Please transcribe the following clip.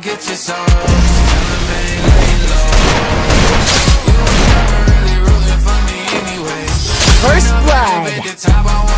get your soul. Just tell him ain't laying low. You ain't never really rooting for me anyway. First blood. At the top, I